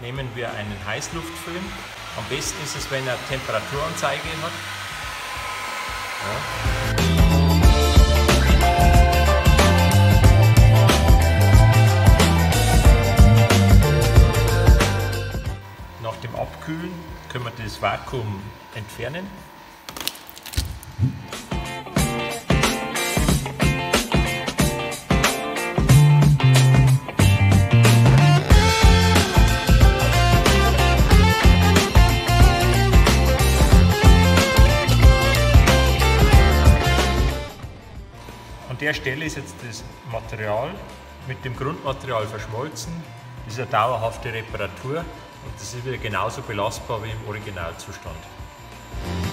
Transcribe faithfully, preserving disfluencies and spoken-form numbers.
nehmen wir einen Heißluftföhn. Am besten ist es, wenn er Temperaturanzeige hat. Ja. Nach dem Abkühlen können wir das Vakuum entfernen. An der Stelle ist jetzt das Material mit dem Grundmaterial verschmolzen. Das ist eine dauerhafte Reparatur und das ist wieder genauso belastbar wie im Originalzustand.